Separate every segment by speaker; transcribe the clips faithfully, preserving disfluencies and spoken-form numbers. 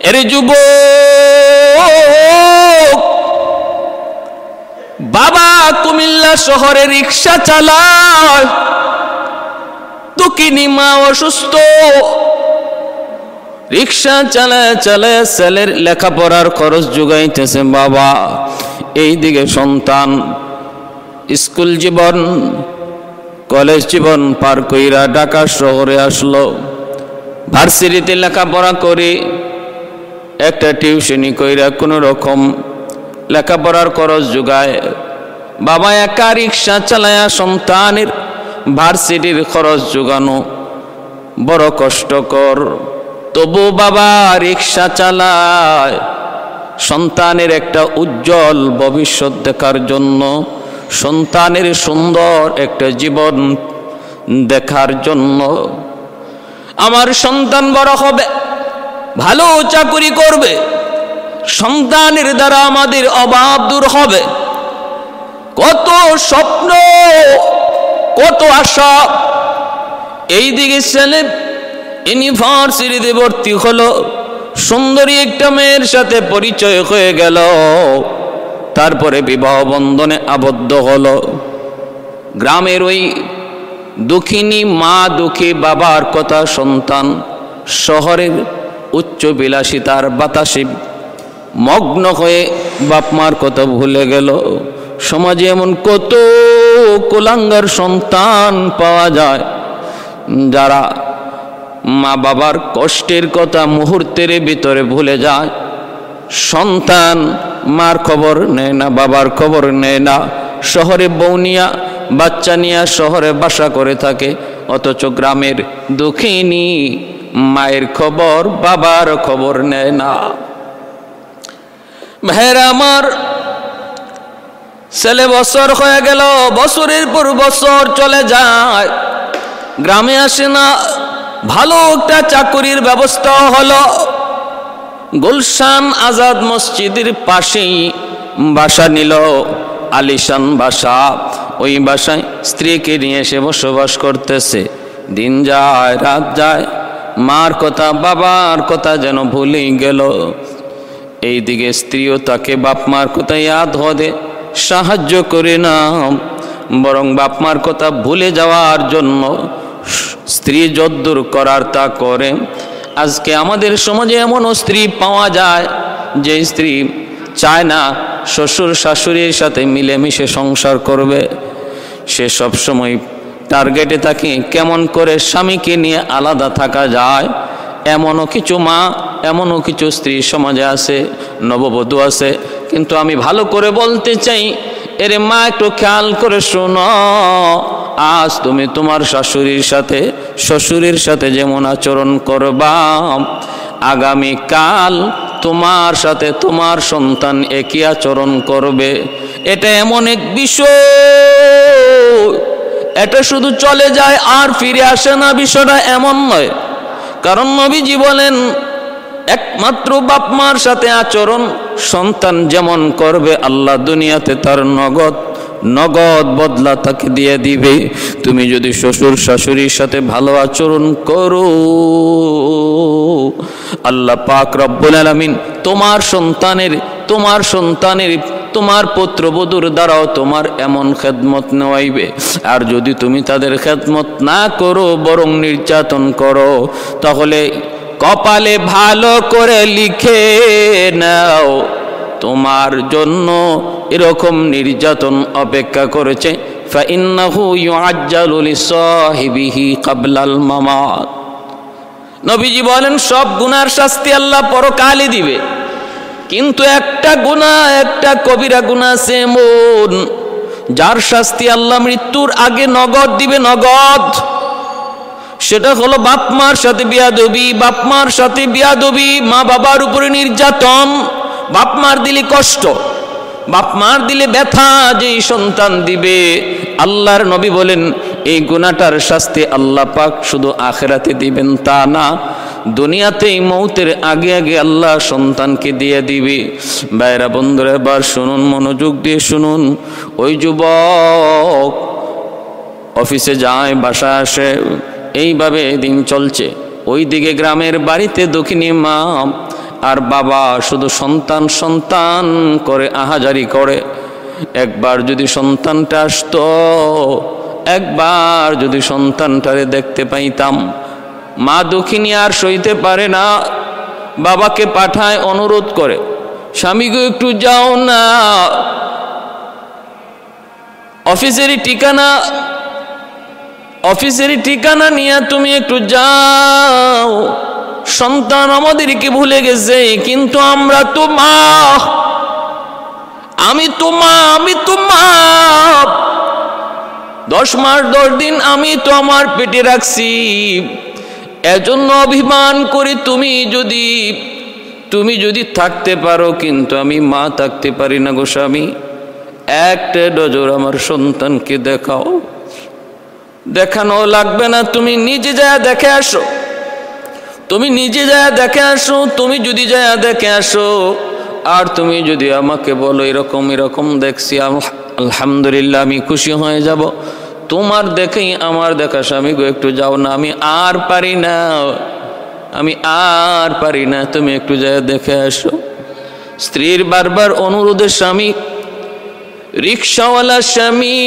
Speaker 1: এর যুবক, বাবা কুমিল্লা শহরে রিক্সা চালায়, দুঃখিনী মা অসুস্থ, রিক্সা চালায় চালায় ছেলের লেখাপড়ার খরচ যোগাইতেছে বাবা। এইদিকে সন্তান স্কুল জীবন কলেজ জীবন পার কইরা ঢাকা শহরে আসলো, ভার্সিটিতে লেখাপড়া করে একটা টিউশনি কইরা কোনো রকম লেখাপড়ার খরচ যোগায়। বাবা একা রিক্সা চালায়া সন্তানের ভার্সিটির খরচ যোগানো বড় কষ্টকর, তবু বাবা রিক্সা চালায় সন্তানের একটা উজ্জ্বল ভবিষ্যৎ দেখার জন্য, সন্তানের সুন্দর একটা জীবন দেখার জন্য। আমার সন্তান বড় হবে, ভালো চাকরি করবে, সন্তানের দ্বারা আমাদের অভাব দূর হবে। কত স্বপ্ন, কত আশা। এইদিকে ছেলে ইউনিভার্সিটিতে ভর্তি হলো, সুন্দরী একটা মেয়ের সাথে পরিচয় হয়ে গেল, তারপরে বিবাহ বন্ধনে আবদ্ধ হলো। গ্রামের ওই দুঃখিনী মা, দুঃখী বাবার কথা সন্তান শহরের উচ্চ বিলাসিতার বাতাসে মগ্ন হয়ে বাপ মার কথা ভুলে গেল। সমাজে এমন কত কুলাঙ্গার সন্তান পাওয়া যায় যারা মা বাবার কষ্টের কথা মুহূর্তের ভিতরে ভুলে যায়। সন্তান মার খবর নেয় না, বাবার খবর নেয় না, শহরে বউ নিয়া বাচ্চা নিয়া শহরে বাসা করে থাকে, অথচ গ্রামের দুঃখিনী মায়ের খবর বাবার খবর নেয় না। ভাইরা আমার, ছেলে বছর হয়ে গেল, বছরের পর বছর চলে যায়, গ্রামে আসে না। ভালো একটা চাকরির ব্যবস্থা হলো, গুলশান আজাদ মসজিদের পাশেই বাসা নিল, আলিশান বাসা। ওই বাসায় স্ত্রীকে নিয়ে এসে বসবাস করতেছে। দিন যায় রাত যায়, মার কথা বাবার কথা যেন ভুলেই গেল। এইদিকে স্ত্রীও তাকে বাপ মার কথা ইয়াদ হদে সাহায্য করে না, বরং বাপ মার কথা ভুলে যাওয়ার জন্য স্ত্রী যদ্দূর করার তা করে। আজকে আমাদের সমাজে এমনও স্ত্রী পাওয়া যায় যে স্ত্রী চায় না শ্বশুর শাশুড়ির সাথে মিলেমিশে সংসার করবে, সে সবসময় টার্গেটে থাকে কেমন করে স্বামীকে নিয়ে আলাদা থাকা যায়। এমনও কিছু মা, এমনও কিছু স্ত্রী সমাজে আছে, নববধূ আছে। কিন্তু আমি ভালো করে বলতে চাই, এরে মা একটু খেয়াল করে শোনো, আজ তুমি তোমার শাশুড়ির সাথে শ্বশুরের সাথে যেমন আচরণ করবা, আগামী কাল তোমার সাথে তোমার সন্তান একই আচরণ করবে। এটা এমন এক বিষয়, এটা শুধু চলে যায় আর ফিরে আসে না, বিষয়টা এমন নয়। কারণ নবীজি বলেন, একমাত্র বাপ মার সাথে আচরণ সন্তান যেমন করবে, আল্লাহ দুনিয়াতে তার নগদ নগদ বদলা তাকে দিয়ে দিবে। তুমি যদি শ্বশুর শাশুড়ির সাথে ভালো আচরণ করো, আল্লাহ পাক রব্বুল আলামিন তোমার সন্তানের তোমার সন্তানের তোমার পুত্রবধূর দ্বারাও তোমার এমন খেদমত নেওয়াইবে। আর যদি তুমি তাদের খেদমত না করো, বরং নির্যাতন করো, তাহলে কপালে ভালো করে লিখে নাও, তোমার জন্য এরকম নির্যাতন অপেক্ষা করেছে। ফাইন্নাহু ইউআজ্জালু লিসাহিবিহি ক্বাবলাল মামাত। নবীজি বলেন, সব গুনার শাস্তি আল্লাহ পরকালে দিবে, কিন্তু একটা গুনাহ, একটা কবিরা গুনাহ আছে এমন, যার শাস্তি আল্লাহ মৃত্যুর আগে নগদ দিবে, নগদ। সেটা হলো বাপ মার সাথে বিয়াদবি। বাপ মার সাথে বিয়াদবি, মা বাবার উপরে নির্যাতন, বাপ মার দিলে কষ্ট, বাপ মার দিলে ব্যথা যেই সন্তান দিবে। আল্লাহর নবী বলেন, এই গুনাহটার শাস্তি আল্লাহ পাক শুধু আখিরাতে দিবেন তা না, দুনিয়াতেই মৌতের আগে আগে আল্লাহ সন্তানকে দিয়ে দিবে। ভাইরা বন্ধুরা, এবার শুনুন, মনোযোগ দিয়ে শুনুন। ওই যুবক অফিসে যায়, বাসায় আসে, এইভাবে দিন চলছে। ওই দিকে গ্রামের বাড়িতে দক্ষিণী মা আর বাবা শুধু সন্তান সন্তান করে আহাজারি করে। একবার যদি সন্তানটা আসতো, একবার যদি সন্তানটারে দেখতে পাইতাম। মা দুঃখিনী আর সইতে পারে না, বাবাকে পাঠায় অনুরোধ করে, স্বামীকে একটু যাও না, অফিসেরই ঠিকানা অফিসেরই ঠিকানা নিয়ে তুমি একটু যাও। সন্তান আমাদেরকে ভুলে গেছে, কিন্তু আমরা তো মা, আমি তো মা, আমি তো মা, দশ মাস দশ দিন আমি তো আমার পেটে রাখছি, এজন্য অভিমান করি তুমি যদি তুমি যদি থাকতে পারো, কিন্তু আমি মা থাকতে পারি না গো স্বামী। একটা নজর আমার সন্তানকে দেখাও। দেখানো লাগবে না, তুমি নিজে যায় দেখে আসো, তুমি নিজে যায় দেখে আসো, তুমি যদি যায় দেখে আসো। আর তুমি যদি আমাকে বলো এরকম এরকম দেখছি, আলহামদুলিল্লাহ আমি খুশি হয়ে যাব। তোমার দেখেই আমার দেখা স্বামী গো একটু যাও না, আমি আর পারি না, আমি আর পারি না, তুমি একটু যায় দেখে আসো। স্ত্রীর বারবার অনুরোধে স্বামী, রিক্সাওয়ালা স্বামী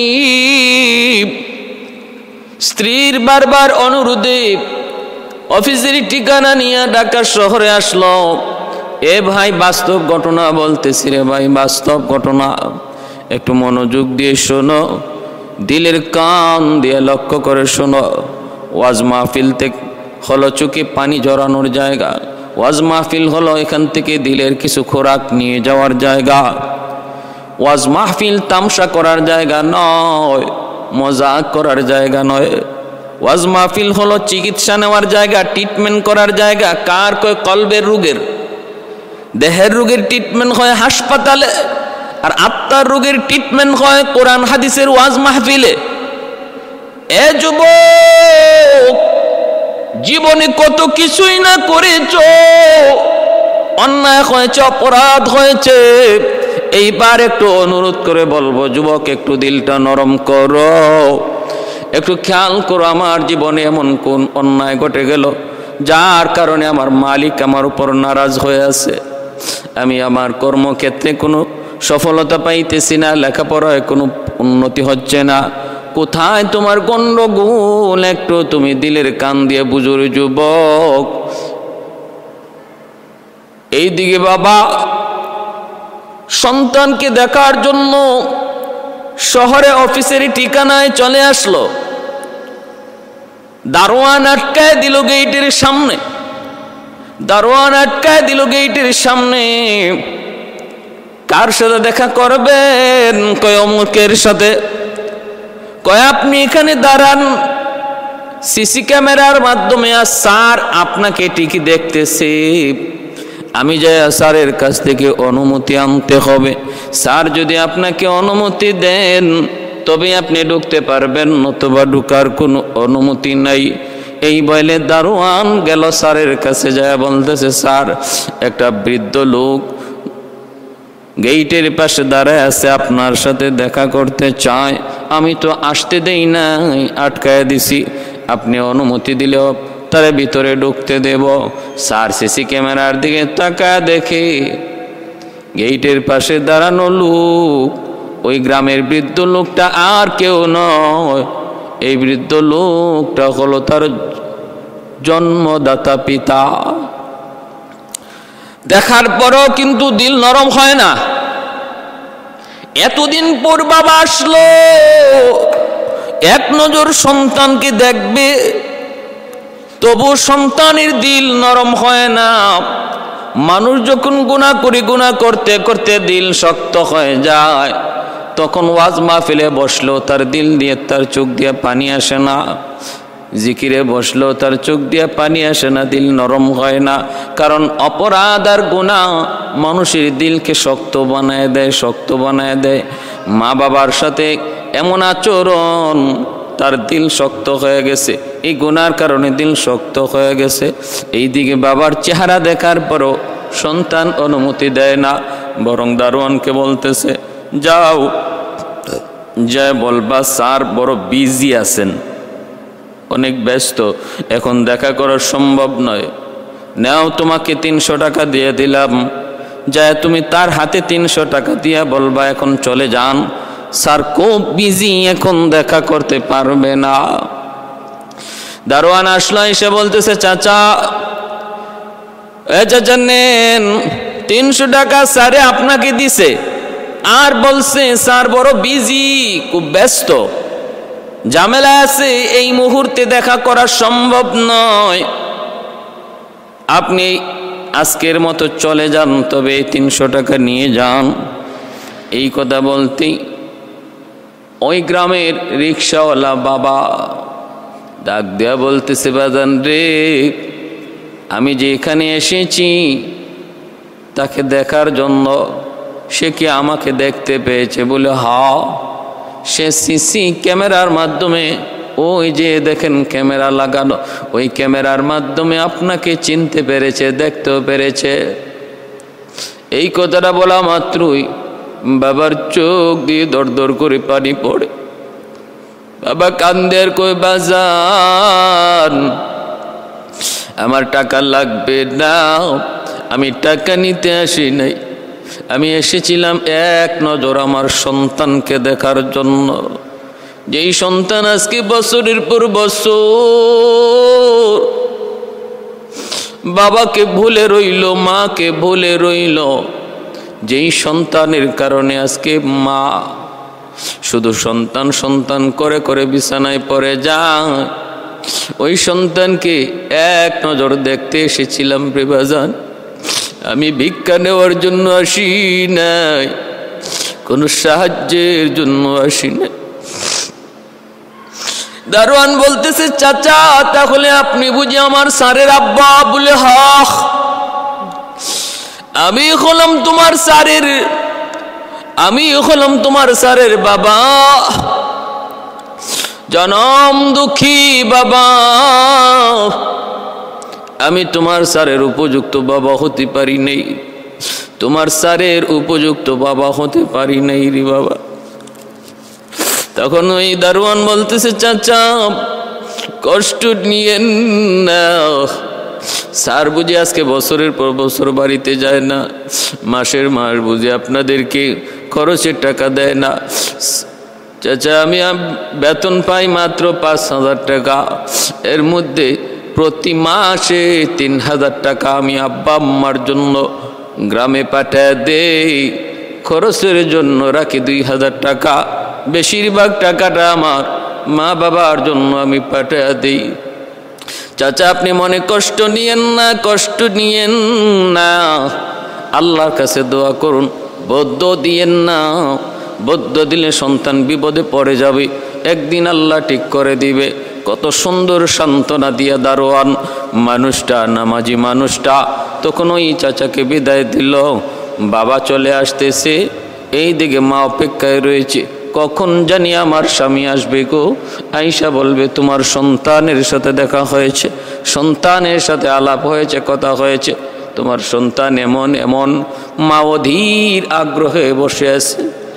Speaker 1: স্ত্রীর বারবার অনুরোধে অফিসের ঠিকানা নিয়ে ঢাকা শহরে আসলো। এ ভাই বাস্তব ঘটনা বলতেছি রে ভাই, বাস্তব ঘটনা, একটু মনোযোগ দিয়ে শোনো, দিলের কান দিয়ে লক্ষ্য করে শোনো। ওয়াজ মাহফিল থেকে হলো চোখে পানি জড়ানোর জায়গা, ওয়াজ মাহফিল হলো এখান থেকে দিলের কিছু খোরাক নিয়ে যাওয়ার জায়গা। ওয়াজ মাহফিল তামসা করার জায়গা নয়, মজাক করার জায়গা নয়। ওয়াজ মাহফিল হলো চিকিৎসা নেওয়ার জায়গা, ট্রিটমেন্ট করার জায়গা। কার কয় কলবের রোগের, দেহের রোগের ট্রিটমেন্ট হয় হাসপাতালে, আর আত্মার রোগের ট্রিটমেন্ট হয় কোরআন হাদিসের ওয়াজ মাহফিলে। এ যুবক, জীবনে কত কিছুই না করেছ, অন্যায় হয়েছে, অপরাধ হয়েছে, এইবার একটু অনুরোধ করে বলবো যুবক, একটু দিলটা নরম করো, একটু খেয়াল করো আমার জীবনে এমন কোন অন্যায় ঘটে গেল যার কারণে আমার মালিক আমার উপর নারাজ হয়ে আছে। আমি আমার কর্মক্ষেত্রে কোনো সফলতা পাইতেছি না, লেখাপড়ায় কোনো উন্নতি হচ্ছে না, কোথায় তোমার গণ্ডগোল, একটু তুমি দিলের কান দিয়ে বুঝো রে যুবক। এইদিকে বাবা সন্তানকে দেখার জন্য শহরে অফিসের ঠিকানায় চলে আসলো। দারোয়ান আটকায় দিল গেটের সামনে, দারোয়ান আটকায় দিল গেটের সামনে। কার সাথে দেখা করবেন? কয় অমুকের সাথে। কয় আপনি এখানে দাঁড়ান, সিসি ক্যামেরার মাধ্যমে আর স্যার আপনাকে ঠিকই দেখতেছে। আমি যাই স্যারের কাছ থেকে অনুমতি আনতে হবে, স্যার যদি আপনাকে অনুমতি দেন তবে আপনি ঢুকতে পারবেন, নতুবা ঢুকার কোনো অনুমতি নাই। এই বলে দারোয়ান গেল স্যারের কাছে, যায় বলতেছে, স্যার একটা বৃদ্ধ লোক গেইটের পাশে দাঁড়ায় আছে, আপনার সাথে দেখা করতে চায়। আমি তো আসতে দেই নাই, আটকায় দিছি, আপনি অনুমতি দিলেও তার ভিতরে ঢুকতে দেব। স্যার সিসি ক্যামেরার দিকে তাকায় দেখে গেইটের পাশে দাঁড়ানো লোক ওই গ্রামের বৃদ্ধ লোকটা আর কেউ নয়, এই বৃদ্ধ লোকটা হলো তার জন্মদাতা পিতা। দেখার পরও কিন্তু দিল নরম হয় না। এতদিন পর বাবা আসলো, এক নজর সন্তানকে দেখবে, তবু সন্তানের দিল নরম হয় না। মানুষ যখন গুনাহ করে গুনাহ করতে করতে দিল শক্ত হয়ে যায়, তখন ওয়াজ মাহফিলে বসলো তার দিল দিয়ে তার চোখ দিয়ে পানি আসে না, জিকিরে বসলো তার চোখ দিয়ে পানি আসে না, দিল নরম হয় না। কারণ অপরাধ আর গুনাহ মানুষের দিলকে শক্ত বানায় দেয়, শক্ত বানায় দেয়। মা বাবার সাথে এমন আচরণ, তার দিল শক্ত হয়ে গেছে, এই গুনার কারণে দিল শক্ত হয়ে গেছে। এইদিকে বাবার চেহারা দেখার পরও সন্তান অনুমতি দেয় না, বরং দারোয়ানকে বলতেছে, যাও যা বলবা স্যার বড় বিজি আছেন, অনেক ব্যস্ত, এখন দেখা করা সম্ভব নয়। নাও তোমাকে তিনশো টাকা দিয়ে দিলাম, যায় তুমি তার হাতে তিনশো টাকা দিয়া বলবা এখন চলে যান, স্যার খুব বিজি, এখন দেখা করতে পারবে না। দারোয়ান আসলো, এসে বলতেছে চাচা, এ চাচা নেন তিনশো টাকা স্যারে আপনাকে দিছে, আর বলছে স্যার বড় বিজি, খুব ব্যস্ত, ঝামেলা আছে, এই মুহূর্তে দেখা করা সম্ভব নয়, আপনি আজকের মতো চলে যান, তবে তিনশো টাকা নিয়ে যান। এই কথা বলতেই ওই গ্রামের রিক্সাওয়ালা বাবা ডাক দেয়া বলতেছে, বাজান রে, আমি যে এখানে এসেছি তাকে দেখার জন্য, সে কি আমাকে দেখতে পেয়েছে? বলে হ্যাঁ, সে সিসি ক্যামেরার মাধ্যমে, ওই যে দেখেন ক্যামেরা লাগানো, ওই ক্যামেরার মাধ্যমে আপনাকে চিনতে পেরেছে, দেখতেও পেরেছে। এই কথাটা বলা মাত্রই বাবার চোখ দিয়ে দর দর করে পানি পড়ে। বাবা কান্দের, কই বাজান আমার টাকা লাগবে না, আমি টাকা নিতে আসি নাই, আমি এসেছিলাম এক নজর আমার সন্তানকে দেখার জন্য, যেই সন্তান আজকে বছরের পর বছর বাবাকে ভুলে রইল, মাকে ভুলে রইল, যেই সন্তানের কারণে আজকে মা শুধু সন্তান সন্তান করে করে বিছানায় পড়ে যায়, ওই সন্তানকে এক নজর দেখতে এসেছিলাম রে বাজান, আমি ভিক্ষা নেওয়ার জন্য আসি নাই, কোনো সাহায্যের জন্য আসি নাই। দারোয়ান বলতেছে, চাচা তাহলে আপনি বুঝি আমার স্যারের আব্বা? বলে হ্যাঁ, আমি হলাম তোমার স্যারের, আমি হলাম তোমার স্যারের বাবা, জনম দুঃখী বাবা, আমি তোমার স্যারের উপযুক্ত বাবা হতে পারি নাই, তোমার স্যারের উপযুক্ত বাবা হতে পারি নাই রে বাবা। তখন ওই দারোয়ান বলতেছে, চাচা কষ্ট নিয়েন না, স্যার বুঝি আজকে বছরের পর বছর বাড়িতে যায় না, মাসের মাস বুঝি আপনাদেরকে খরচের টাকা দেয় না, চাচা আমি বেতন পাই মাত্র পাঁচ হাজার টাকা, এর মধ্যে প্রতি মাসে তিন হাজার টাকা আমি আব্বা আম্মার জন্য গ্রামে পাঠায় দেই, খরচের জন্য রাখি দুই হাজার টাকা, বেশিরভাগ টাকাটা আমার মা বাবার জন্য আমি পাঠায় দিই। চাচা আপনি মনে কষ্ট নিয়েন না, কষ্ট নিয়েন না, আল্লাহর কাছে দোয়া করুন, বদ্ধ দিয়েন না, বদ্ধ দিলে সন্তান বিপদে পড়ে যাবে, একদিন আল্লাহ ঠিক করে দিবে। কত সুন্দর সান্ত্বনা দিয়া দারোয়ান মানুষটা, নামাজি মানুষটা তখন ওই চাচাকে বিদায় দিল। বাবা চলে আসতেছে, এই দিকে মা অপেক্ষায় রয়েছে, কখন জানি আমার স্বামী আসবে গো, আইসা বলবে তোমার সন্তানের সাথে দেখা হয়েছে, সন্তানের সাথে আলাপ হয়েছে, কথা হয়েছে, তোমার সন্তান এমন এমন। মা অধীর আগ্রহে বসে আছে।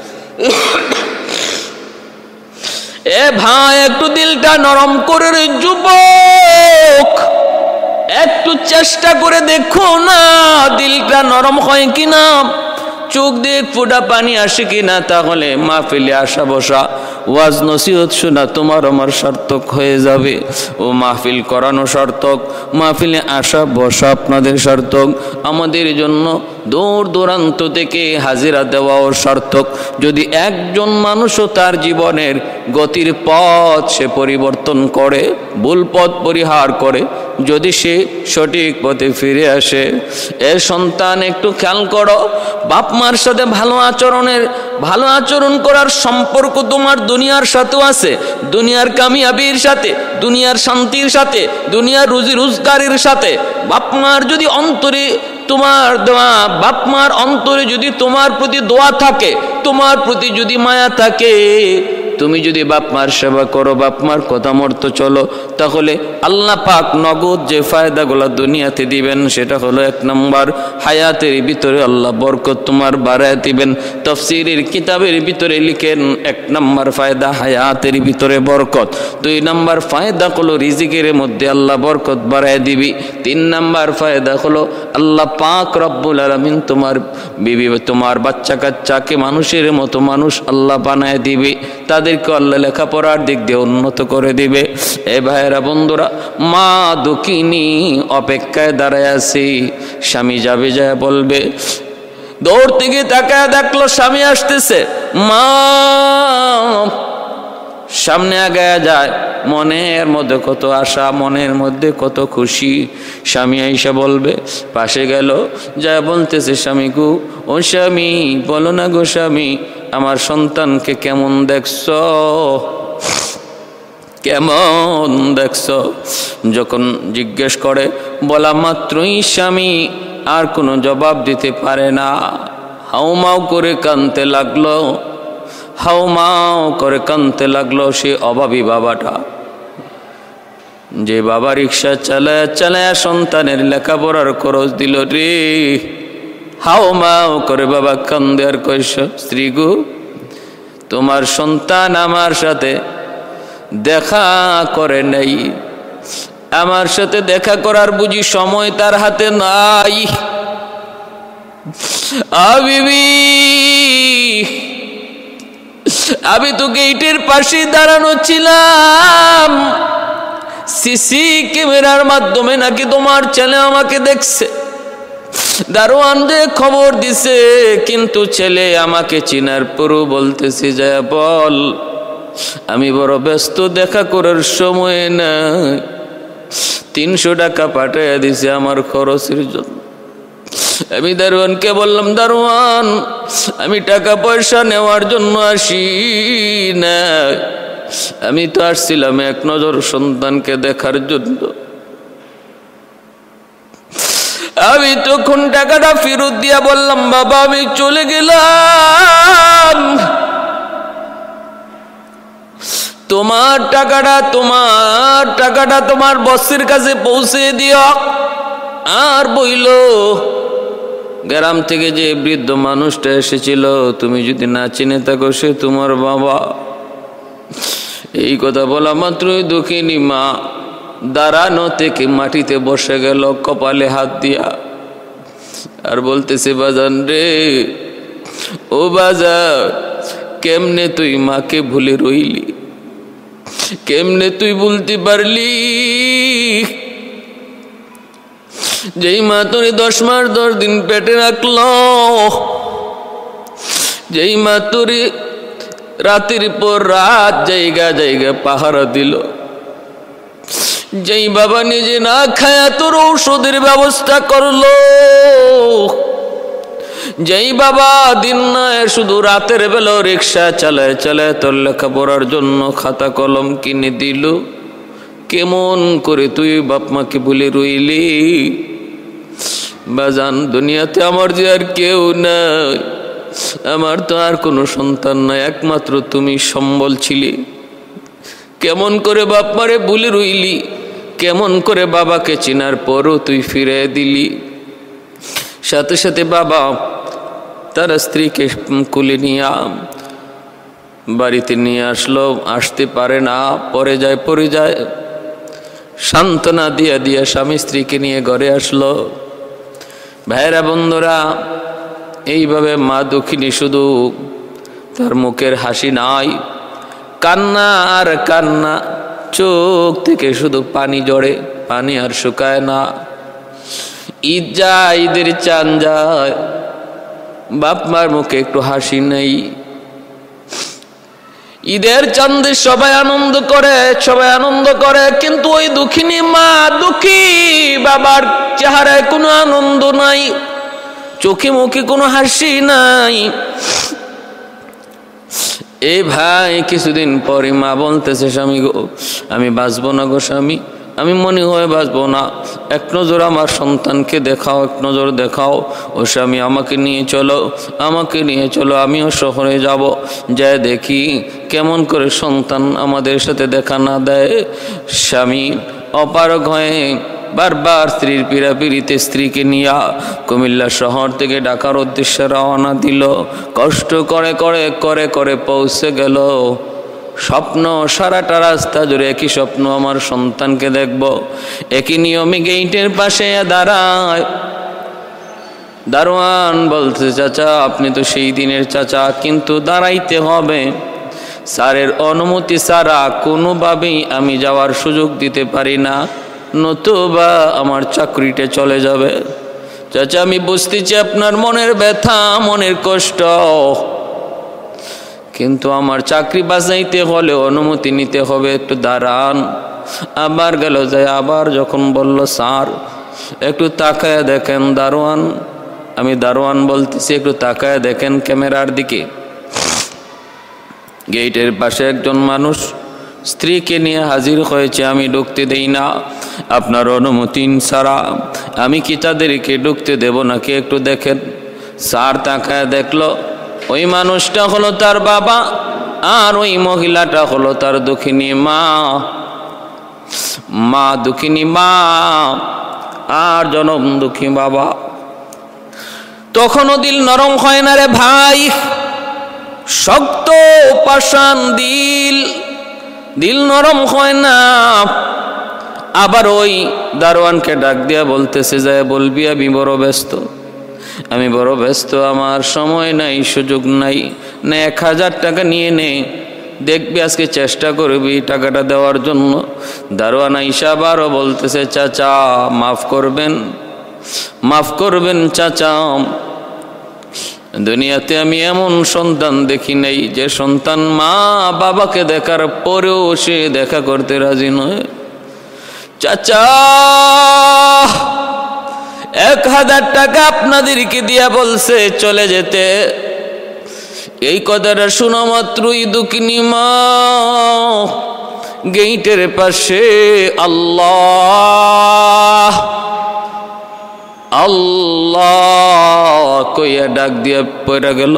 Speaker 1: এ ভাই একটু দিলটা নরম করে রে যুবক, একটু চেষ্টা করে দেখো না দিলটা নরম হয় কিনা, চোখ দিয়ে ফোঁটা পানি আসে কিনা, তাহলে মাহফিলে আসা বসা ওয়াজ নসিহত শোনা তোমার আমার সার্থক হয়ে যাবে। ও মাহফিল করানো সার্থক, মাহফিলে আসা বসা আপনাদের সার্থক, আমাদের জন্য দূর দূরান্ত থেকে হাজিরা দেওয়াও সার্থক। যদি একজন মানুষও তার জীবনের গতির পথ সে পরিবর্তন করে, ভুল পথ পরিহার করে, যদি সে সঠিক পথে ফিরে আসে। এ সন্তান একটু খেয়াল করো, বাপ মার সাথে ভালো আচরণের ভালো আচরণ করার সম্পর্ক তোমার দুনিয়ার সাথেও আছে, দুনিয়ার কামিয়াবির সাথে, দুনিয়ার শান্তির সাথে, দুনিয়ার রুজি রোজগারের সাথে। বাপ মার যদি অন্তরে তোমার দোয়া, বাপ মার অন্তরে যদি তোমার প্রতি দোয়া থাকে, তোমার প্রতি যদি মায়া থাকে, তুমি যদি বাপ মার সেবা করো, বাপ মার কথা মতো চলো, তাহলে আল্লাহ পাক নগদ যে ফায়দাগুলো দুনিয়াতে দিবেন সেটা হলো এক নম্বর হায়াতের ভিতরে আল্লাহ বরকত তোমার বাড়ায় দিবেন। তাফসীরের কিতাবের ভিতরে লিখেন এক নম্বর ফায়দা হায়াতের ভিতরে বরকত, দুই নম্বর ফায়দা হলো রিজিকের মধ্যে আল্লাহ বরকত বাড়ায় দিবি, তিন নম্বর ফায়দা হলো আল্লাহ পাক রব্বুল আলামিন তোমার বিবি তোমার বাচ্চা কাচ্চাকে মানুষের মতো মানুষ আল্লাহ বানায় দিবে, তাদেরকে আল্লাহ লেখাপড়ার দিক দিয়ে উন্নত করে দিবে। এ ভাইয়েরা বন্ধুরা, মা দুঃখিনী অপেক্ষায় দাঁড়ায় আছে, স্বামী যাবে যায় বলবে, দৌড় থেকে তাকায় দেখলো স্বামী আসতেছে, মা সামনে আগায় যায়, মনের মধ্যে কত আশা, মনের মধ্যে কত খুশি। স্বামী আইসা বলবে, পাশে গেল, যা বলতেছে, স্বামী গো, ও স্বামী বলো না গো স্বামী, আমার সন্তানকে কেমন দেখছ, কেমন দেখছ? যখন জিজ্ঞেস করে, বলা মাত্রই স্বামী আর কোনো জবাব দিতে পারে না, হাউমাউ করে কাঁদতে লাগলো, হাউমাউ করে কাঁদতে লাগলো। সে অভাবী বাবাটা, যে বাবা রিক্সা চালায় চালায় সন্তানের লেখাপড়ার খরচ দিল রে, হাউমাউ করে বাবা কান্দে আর কইস, স্ত্রী গো, তোমার সন্তান আমার সাথে দেখা করে নাই, আমার সাথে দেখা করার বুঝি সময় তার হাতে নাই। আবিবি, আমি তো গেটের পাশে দাঁড়ানো ছিলাম, সিসি ক্যামেরার মাধ্যমে নাকি তোমার ছেলে আমাকে দেখছে, দারোয়ান যে খবর দিছে, কিন্তু ছেলে আমাকে চিনার পরও বলতেছি যায় বল, আমি বড় ব্যস্ত, দেখা করার সময় নাই। তিনশো টাকা পাঠিয়ে দিছে আমার খরচের জন্য। আমি দারোয়ানকে বললাম, দারোয়ান আমি টাকা পয়সা নেওয়ার জন্য আসি না, আমি তো আসছিলাম এক নজর সন্তানকে দেখার জন্য। আমি তখন টাকাটা ফেরত দিয়া বললাম, বাবা আমি চলে গেলাম, তোমার টাকাটা তোমার টাকাটা তোমার বসের কাছে পৌঁছে দিও। আর বইল, গ্রাম থেকে যে বৃদ্ধ মানুষটা এসেছিল, তুমি যদি না চিনে থাকো সে তোমার বাবা। এই কথা বলা মাত্রই দুঃখিনী মা দাঁড়ানো থেকে মাটিতে বসে গেল কপালে হাত দিয়া, আর বলতেছে, বাজান রে, ও বাজার, কেমনে তুই মাকে ভুলে রইলি, কেমনে তুই ভুলতে পারলি? যেই মা তোরে দশ মাস দশ দিন পেটে রাখলো, যেই মা তোরে রাতের পর রাত জায়গা জায়গা পাহারা দিল, যেই বাবা নিজে না খায়া তোর ঔষধের ব্যবস্থা করলো, যেই বাবা দিন নয় শুধু রাতের বেলা রিক্সা চালায় চালায় তোর লেখাপড়ার জন্য খাতা কলম কিনে দিল, কেমন করে তুই বাপ মাকে ভুলে রইলি? বাজান, দুনিয়াতে আমার যে আর কেউ নাই, আমার তো আর কোনো সন্তান নাই, একমাত্র তুমি সম্বল ছিলে। কেমন করে বাপ মারে ভুলে রইলি? কেমন করে বাবাকে চিনার পরও তুই ফিরে দিলি? সাথে সাথে বাবা তার স্ত্রীকে কুলে নিয়ে বাড়িতে নিয়ে আসলো, আসতে পারে না, পরে যায় পরে যায়, সান্ত্বনা দিয়া দিয়া স্বামী স্ত্রীকে নিয়ে ঘরে আসলো। ভাইরা বন্ধুরা, এইভাবে মা দুঃখিনী শুধু তার মুখের হাসি নাই, কান্না আর কান্না, চোখ থেকে শুধু পানি জড়ে, পানি আর শুকায় না। ঈদ যায়, ঈদের চাঁদ যায়, বাপ মার মুখে একটু হাসি নেই। ঈদের চাঁদে সবাই আনন্দ করে, সবাই আনন্দ করে, কিন্তু ওই দুঃখিনী মা, দুঃখী বাবার চেহারায় কোনো আনন্দ নাই, চোখে মুখে কোনো হাসি নাই। এই ভাই কিছুদিন পরে মা বলতেছে, স্বামী গো আমি বাঁচবো না গো স্বামী, আমি মনে হয় বাঁচবো না, এক নজর আমার সন্তানকে দেখাও, এক নজর দেখাও। ও স্বামী আমাকে নিয়ে চলো, আমাকে নিয়ে চলো, আমিও শহরে যাব, যায় দেখি কেমন করে সন্তান আমাদের সাথে দেখা না দেয়। স্বামী অপারগ হয়ে বারবার স্ত্রীর পীড়াপিড়িতে স্ত্রীকে নিয়ে কুমিল্লা শহর থেকে ঢাকার উদ্দেশ্যে রওনা দিল। কষ্ট করে করে করে করে পৌঁছে গেল। স্বপ্ন সারাটা রাস্তা জুড়ে একই স্বপ্ন, আমার সন্তানকে দেখব। একই নিয়মে গেইটের পাশে দাঁড়ায়। দারোয়ান বলছে, চাচা আপনি তো সেই দিনের চাচা, কিন্তু দাঁড়াইতে হবে, স্যারের অনুমতি ছাড়া কোনোভাবেই আমি যাওয়ার সুযোগ দিতে পারি না, নতুবা আমার চাকরিটা চলে যাবে। চাচা আমি বুঝতেছি আপনার মনের ব্যথা, মনের কষ্ট, কিন্তু আমার চাকরি বাঁচাইতে হলে অনুমতি নিতে হবে, একটু দাঁড়ান। আবার গেল, যায় আবার যখন বলল স্যার একটু তাকায় দেখেন। দারোয়ান, আমি দারোয়ান বলতেছি, একটু তাকায় দেখেন ক্যামেরার দিকে। গেটের পাশে একজন মানুষ স্ত্রীকে নিয়ে হাজির হয়েছে, আমি ঢুকতে দেই না, আপনার অনুমতি ছাড়া আমি কি তাদেরকে ঢুকতে দেব নাকি, একটু দেখেন। স্যার তাকায় দেখলো, ওই মানুষটা হলো তার বাবা, আর ওই মহিলাটা হলো তার দুঃখিনী মা। মা দুঃখিনী মা আর জনম দুঃখী বাবা। তখনও দিল নরম হয় না রে ভাই, শক্ত পাষাণ দিল, দিল নরম হয় না। আবার ওই দারোয়ানকে ডাক দিয়া বলতেছে, যায় বলবি আমি বড় ব্যস্ত, আমি বড় ব্যস্ত, আমার সময় নাই, সুযোগ নাই, না এক হাজার টাকা নিয়ে নে, দেখবি আজকে চেষ্টা করবি টাকাটা দেওয়ার জন্য। দারোয়ান আইসা আবারও বলতেছে, চাচা মাফ করবেন, মাফ করবেন চাচা, দুনিয়াতে আমি এমন সন্তান দেখি নাই যে সন্তান মা বাবাকে দেখার পরেও সে দেখা করতে রাজি নয়। চাচা এক হাজার টাকা আপনাদেরকে দিয়া বলছে চলে যেতে। এই কথাটা শোনা মাত্রই দুঃখিনী মা গেইটের পাশে আল্লাহ আল্লাহ কইয়া ডাক দিয়া পড়ে গেল।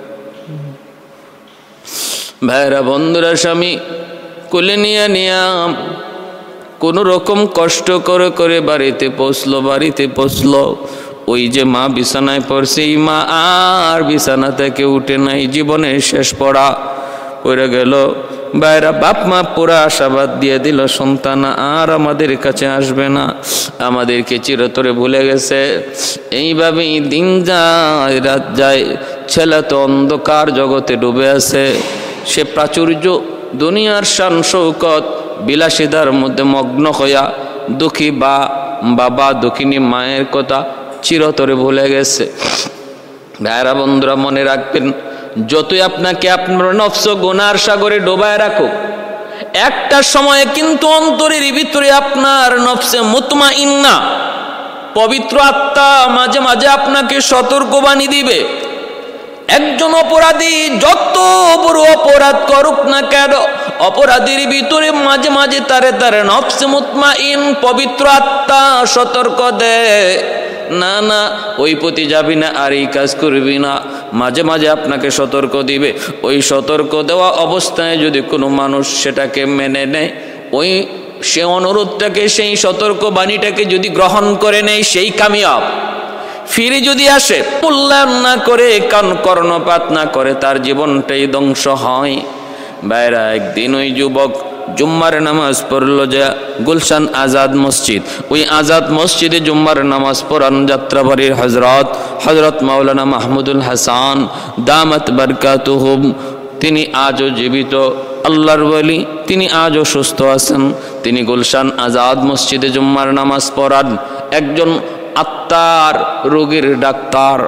Speaker 1: ভাইরা বন্ধুরা, স্বামী কোলে নিয়া নিয়া কোন রকম কষ্ট করে করে বাড়িতে পৌঁছলো, বাড়িতে পৌঁছলো। ওই যে মা বিছানায় পড়ছে, এই মা আর বিছানা থেকে উঠে নাই, জীবনের শেষ পড়া পড়ে গেল। ভাইরা বাপ মা পুরা আশাবাদ দিয়ে দিল, সন্তান আর আমাদের কাছে আসবে না, আমাদেরকে চিরতরে ভুলে গেছে। এইভাবেই দিন যায়, রাত যায়, ছেলে তো অন্ধকার জগতে ডুবে আছে। সে প্রাচুর্য, দুনিয়ার শান শৌকত, বিলাসিতার মধ্যে মগ্ন হইয়া দুঃখী বা বাবা দুঃখিনী মায়ের কথা চিরতরে ভুলে গেছে। ভাইরা বন্ধুরা, মনে রাখবেন, যতই আপনাকে আপনার নফস গুনার সাগরে ডোবায় রাখুক, একটা সময়ে কিন্তু অন্তরের ভিতরে আপনার নফসে মুতমাইন্না পবিত্র আত্মা মাঝে মাঝে আপনাকে সতর্কবাণী দিবে। একজন অপরাধী যত বড় অপরাধ করুক না কেন, অপরাধীর ভিতরে মাঝে মাঝে তারে তারে নফসে মুতমাইন পবিত্র আত্মা সতর্ক দেয়, না না ওই পথে যাবি না, আর এই কাজ করবি না। মাঝে মাঝে আপনাকে সতর্ক দিবে। ওই সতর্ক দেওয়া অবস্থায় যদি কোনো মানুষ সেটাকে মেনে নেয়, ওই সে অনুরোধটাকে, সেই সতর্ক বাণীটাকে যদি গ্রহণ করে নেয়, সেই কামিয়াব। ফিরে যদি আসে, মূল্যায়ন না করে, কান কর্ণপাত না করে, তার জীবনটাই ধ্বংস হয়। বাইরা একদিন ওই যুবক জুম্মার নামাজ পড়লো যে গুলশান আজাদ মসজিদ, ওই আজাদ মসজিদে জুম্মার নামাজ পড়ান যাত্রাবাড়ির হজরত হজরত মাওলানা মাহমুদুল হাসান দামাত বারকাতুহুম। তিনি আজও জীবিত, আল্লাহর ওয়ালি, তিনি আজও সুস্থ আছেন। তিনি গুলশান আজাদ মসজিদে জুম্মার নামাজ পড়ান। একজন আত্মার রোগীর ডাক্তার,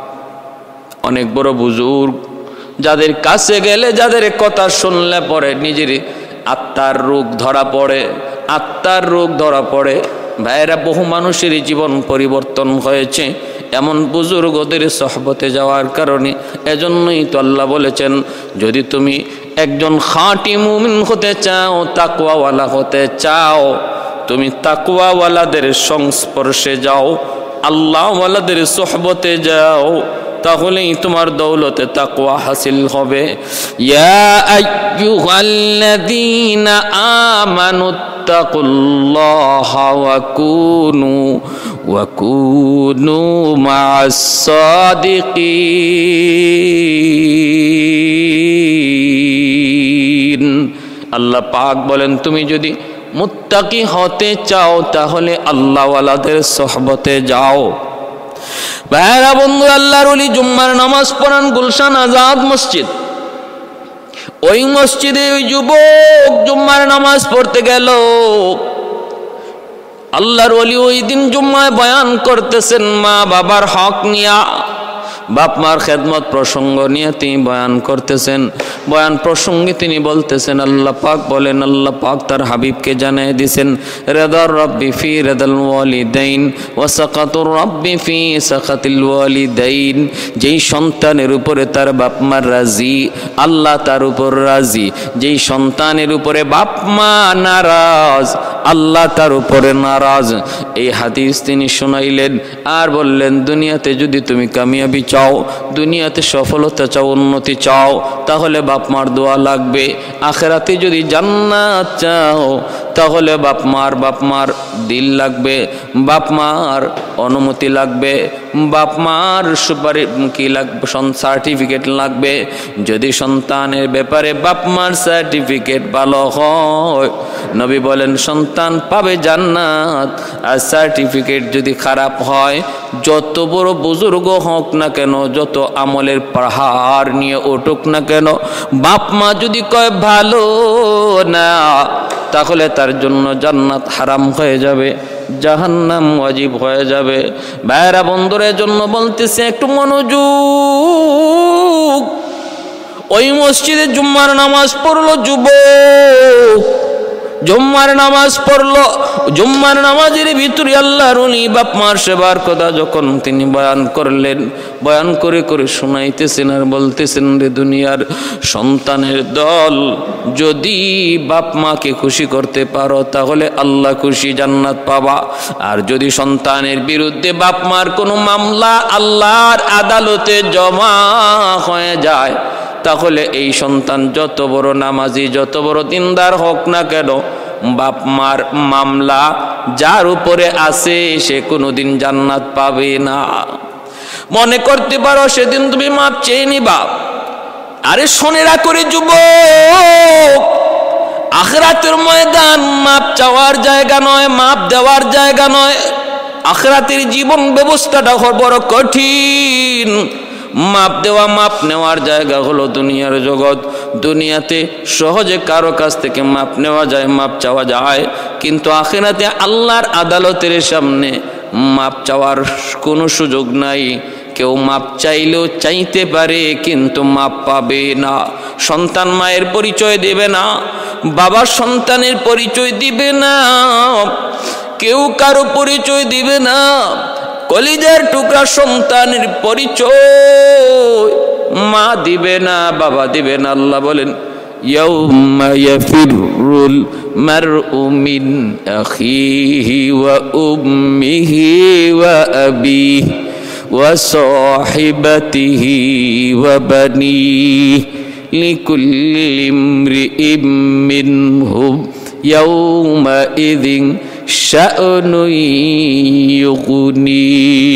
Speaker 1: অনেক বড় বুজুর্গ, যাদের কাছে গেলে, যাদের কথা শুনলে পরে নিজের আত্মার রোগ ধরা পড়ে, আত্মার রোগ ধরা পড়ে। ভাইয়েরা, বহু মানুষের জীবন পরিবর্তন হয়েছে এমন বুজুর্গদের সহবতে যাওয়ার কারণে। এজন্যই তো আল্লাহ বলেছেন, যদি তুমি একজন খাঁটি মুমিন হতে চাও, তাকওয়াওয়ালা হতে চাও, তুমি তাকওয়াওয়ালাদের সংস্পর্শে যাও, আল্লাহওয়ালাদের সোহবতে যাও, তাহলেই তোমার দৌলতে তাকওয়া হাসিল হবে। ইয়া আইয়ুহাল্লাযীনা আমানুত্তাকুল্লাহা ওয়া কুনু ওয়া কুনু মা'আস সাদিকিন। আল্লাহ পাক বলেন, তুমি যদি মুত্তাকি হতে চাও তাহলে আল্লাহওয়ালাদের সোহবতে যাও। ভাইরা বন্ধু, আল্লাহর ওলি জুম্মার নামাজ পড়ান গুলশান আজাদ মসজিদ। ওই মসজিদে ওই যুবক জুম্মার নামাজ পড়তে গেল। আল্লাহর ওলি ওই দিন জুম্মায় বয়ান করতেছেন মা বাবার হক নিয়া, বাপ মার খেদমত প্রসঙ্গ নিয়ে তিনি বয়ান করতেছেন। বয়ান প্রসঙ্গে তিনি বলতেছেন, আল্লাহ পাক বলেন, আল্লাহ পাক তার হাবিবকে জানিয়ে দিয়েছেন, রেদার রব্বি ফি রেদাল ওয়ালিদাইন ওয়া সাকাতুর রব্বি ফি সাকাতিল ওয়ালিদাইন। যেই সন্তানের উপরে তার বাপ মা রাজি, আল্লাহ তার উপর রাজি। যেই সন্তানের উপরে বাপ মা নারাজ, আল্লাহ তার উপরে নারাজ। এই হাদিস তিনি শোনাইলেন আর বললেন, দুনিয়াতে যদি তুমি কামিয়াবি চাও, দুনিয়াতে সফলতা চাও, উন্নতি চাও, তাহলে বাপ মার দোয়া লাগবে। আখেরাতে যদি জান্নাত চাও তাহলে বাপ মার বাপ মার দিল লাগবে, বাপ মার অনুমতি লাগবে, বাপ মার সুপারিশ কি লাগবে, সার্টিফিকেট লাগবে। যদি সন্তানের ব্যাপারে বাপ মার সার্টিফিকেট ভালো হয়, নবী বলেন সন্তান পাবে জান্নাত। আর সার্টিফিকেট যদি খারাপ হয়, যত বড় বুজুর্গ হোক না কেন, যত আমলের পাহাড় নিয়ে উঠুক না কেন, বাপ মা যদি কয় ভালো না, তাহলে তার জন্য জান্নাত হারাম হয়ে যাবে, জাহান্নাম ওয়াজিব হয়ে যাবে। ভাইরা বন্ধুদের জন্য বলতেছে একটু মনোযোগ। ওই মসজিদে জুম্মার নামাজ পড়লো যুবক, জুম্মার নামাজ পড়লো। জুম্মার নামাজের ভিতরে আল্লাহর ওলি বাপ মার সেবার কথা যখন তিনি বয়ান করলেন, বয়ান করে করে শোনাইতেছেন আর বলতেছেন, রে দুনিয়ার সন্তানের দল, যদি বাপ মাকে খুশি করতে পারো তাহলে আল্লাহ খুশি, জান্নাত পাবা। আর যদি সন্তানের বিরুদ্ধে বাপ মার কোনো মামলা আল্লাহর আদালতে জমা হয়ে যায়, তাহলে এই সন্তান যত বড় নামাজি, যত বড় দিনদার হোক না কেন, বাপ মার মামলা যার উপরে আছে সে কোনোদিন জান্নাত পাবে না। মনে করতে পারো সেদিন তুমি মাপ চেয়ে নিবা। আরে শোনেরা করে যুবক, আখিরাতের ময়দান মাপ চাওয়ার জায়গা নয়, মাপ দেওয়ার জায়গা নয়। আখিরাতের জীবন ব্যবস্থাটা বড় কঠিন। মাপ দেওয়া মাপ নেওয়ার জায়গা হলো দুনিয়ার জগৎ। দুনিয়াতে সহজে কারো কাছ থেকে মাপ নেওয়া যায়, মাপ চাওয়া যায়, কিন্তু আখিরাতে আল্লাহর আদালতের সামনে মাপ চাওয়ার কোনো সুযোগ নাই। কেউ মাপ চাইলেও চাইতে পারে কিন্তু মাপ পাবে না। সন্তান মায়ের পরিচয় দেবে না, বাবা সন্তানের পরিচয় দিবে না, কেউ কারো পরিচয় দিবে না। কলিজার টুকরা সন্তানের পরিচয় মা দিবে না, বাবা দিবে না। আল্লাহ বলেন, ইয়াউমা ইয়াফিরুল মারউ মিন আখিহি ওয়া উম্মিহি ওয়া আবিহি ওয়া সাহিবাতিহি ওয়া বানিহি লিকুল্লি ইমরিইম মিনহুম ইয়াউমা ইযিন শাআনুন ইউগনি।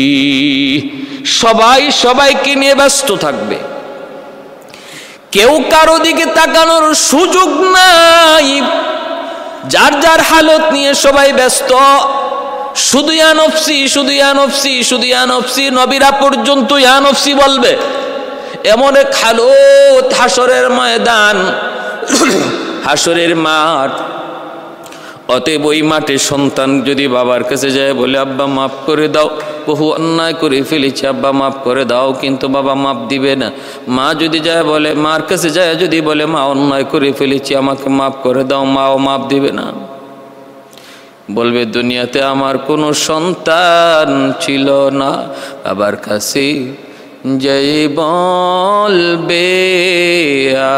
Speaker 1: সবাই সবাইকে নিয়ে ব্যস্ত থাকবে, কেউ কারো দিকে তাকানোর সুযোগ নাই। যার যার হালত নিয়ে সবাই ব্যস্ত। শুধু ইয়া নফসি, শুধু ইয়া নফসি, শুধু ইয়া নফসি। নবীরা পর্যন্ত ইয়া নফসি বলবে। এমন এক হালত হাসরের ময়দান, হাসরের মাঠ। অতএব ওই মাঠে সন্তান যদি বাবার কাছে যায় বলে, আব্বা মাফ করে দাও, বহু অন্যায় করে ফেলেছি, আব্বা মাফ করে দাও, কিন্তু বাবা মাফ দিবে না। মা যদি যায় বলে, মার কাছে যায় যদি বলে, মা অন্যায় করে ফেলেছি, আমাকে মাফ করে দাও, মাও মাফ দিবে না। বলবে, দুনিয়াতে আমার কোনো সন্তান ছিল না। বাবার কাছে যাই বলবে,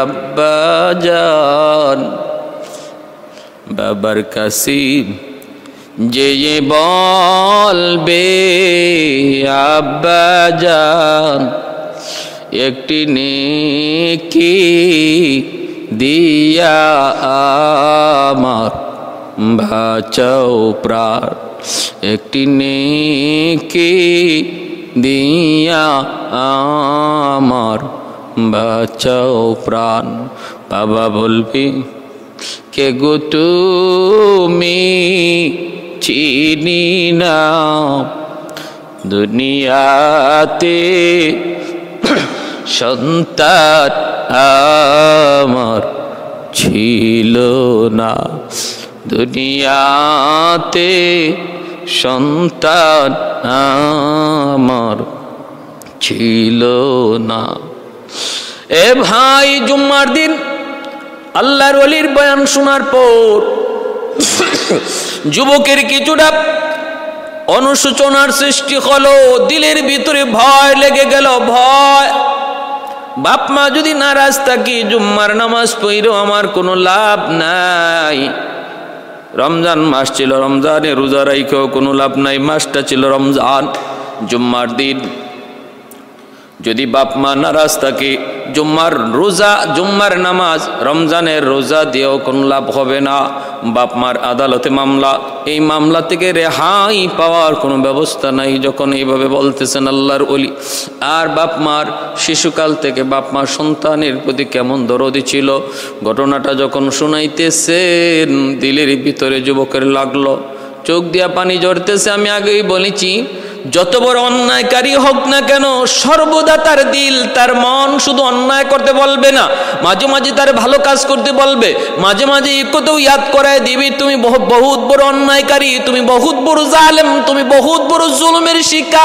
Speaker 1: আব্বা জান, বাবার কাছে যে বলবে আব্বাজান একটি নেকি দিয়া আমার বাঁচাও প্রাণ, একটি নেকি দিয়া আমার বাঁচাও প্রাণ। বাবা বলবি কে গো তুমি চিনি না, দুনিয়াতে সন্তান আমার ছিল না, দুনিয়াতে সন্তান আমার ছিল না। এ ভাই, জুম্মার দিন আল্লাহর ওলির বয়ান শোনার পর যুবকের কিছুটা অনুশোচনার সৃষ্টি হলো, দিলের ভিতরে ভয় লেগে গেল। ভয়, বাপ মা যদি নারাজ থাকি জুম্মার নামাজ পড়েও আমার কোনো লাভ নাই। রমজান মাস ছিল, রমজানে রোজা রাইখেও কোনো লাভ নাই, মাসটা ছিল রমজান। জুম্মার দিন যদি বাপ মা নারাজ থাকে, জুম্মার রোজা জুম্মার নামাজ রমজানের রোজা দিয়েও কোনো লাভ হবে না। বাপ মার আদালতে মামলা, এই মামলা থেকে রেহাই পাওয়ার কোনো ব্যবস্থা নাই। যখন এইভাবে বলতেছেন আল্লাহর ওলি, আর বাপ মার শিশুকাল থেকে বাপ মার সন্তানের প্রতি কেমন দরদি ছিল, ঘটনাটা যখন শুনাইতেছেন দিলের ভিতরে যুবকের লাগলো, চোখ দিয়া পানি ঝরতেছে। আমি আগেই বলেছি, যত বড় অন্যায়কারী হোক না কেন, সর্বদা তার দিল তার মন শুধু অন্যায় করতে বলবে না, মাঝে মাঝে তার ভালো কাজ করতে বলবে। মাঝে মাঝে একথাও ইয়াদ করায় দিবি, তুমি বহুত বড় অন্যায়কারী, তুমি বহুত বড় জালেম, তুমি বহুত বড় জুলুমের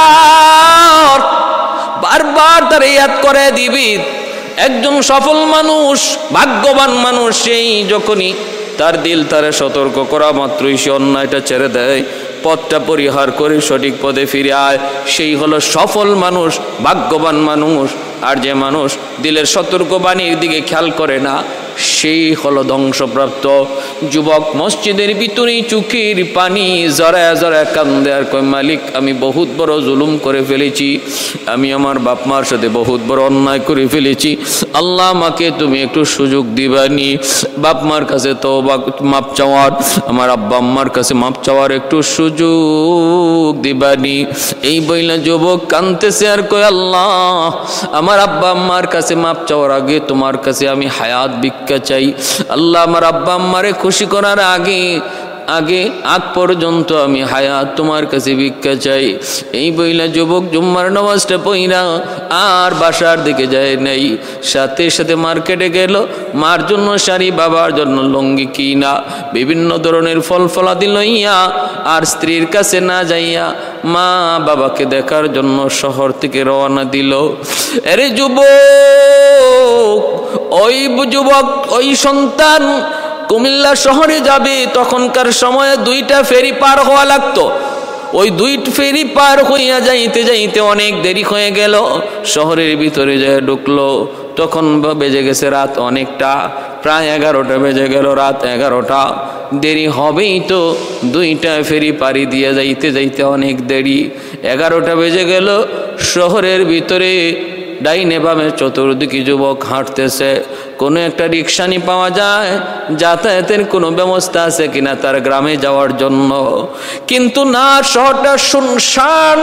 Speaker 1: শিকার। বারবার তার ইয়াদ করায় দিবি। একজন সফল মানুষ, ভাগ্যবান মানুষ, সেই যখনই তার দিল তারে সতর্ক করা মাত্রই সে অন্যায়টা ছেড়ে দেয়, পথটা পরিহার করে সঠিক পথে ফিরে আয়, সেই হলো সফল মানুষ, ভাগ্যবান মানুষ। আর যে মানুষ দিলের সতর্কবাণীর দিকে খেয়াল করে না, সেই হলো ধ্বংসপ্রাপ্ত। যুবক মসজিদের ভিতরেই চোখের পানি জড়ায় জড়ায় কান্দে আর কয়, মালিক আমি বহুত বড় জুলুম করে ফেলেছি, আমি আমার বাপ মার সাথে বহুত বড় অন্যায় করে ফেলেছি, আল্লাহ আমাকে তুমি একটু সুযোগ দিবানি, বাপ মার কাছে তো মাপ চাওয়ার, আমার আব্বা আম্মার কাছে মাপ চাওয়ার একটু সুযোগ দিবানি। এই বইলা যুবক কান্দতেছে আর কয়, আল্লাহ আমার আব্বা আম্মার কাছে মাপ চাওয়ার আগে তোমার কাছে আমি হায়াত ভিক্ষা চাই, আল্লাহ আমার আব্বা আম্মারে খুশি করার আগে আগে আগ পর্যন্ত আমি হায়াত তোমার কাছে ভিক্ষা চাই। এই বইলা যুবক জুম্মার নামাজটা পইরা আর বাসার দিকে যায় নাই, সাথে সাথে মার্কেটে গেল, মার জন্য শাড়ি, বাবার জন্য লুঙ্গি কিনা, বিভিন্ন ধরনের ফল ফলাদি লইয়া, আর স্ত্রীর কাছে না যাইয়া মা বাবাকে দেখার জন্য শহর থেকে রওনা দিল। আরে যুবক, ওই যুবক ওই সন্তান কুমিল্লা শহরে যাবে, তখনকার সময়ে দুইটা ফেরি পার হওয়া লাগতো। ওই দুই ফেরি পার হইয়া যাইতে যাইতে অনেক দেরি হয়ে গেল, শহরের ভিতরে যায় ঢুকলো, তখন বেজে গেছে রাত অনেকটা, প্রায় এগারোটা বেজে গেল, রাত এগারোটা। দেরি হবেই তো, দুইটা ফেরি পাড়ি দিয়ে যাইতে যাইতে অনেক দেরি, এগারোটা বেজে গেল। শহরের ভিতরে ডাইনে বামে চতুর্দিকে যুবক হাঁটতেছে, কোনো একটা রিক্সা নি পাওয়া যায়, যাতায়াতের কোনো ব্যবস্থা আছে কিনা তার গ্রামে যাওয়ার জন্য, কিন্তু না, শহরটা শুনশান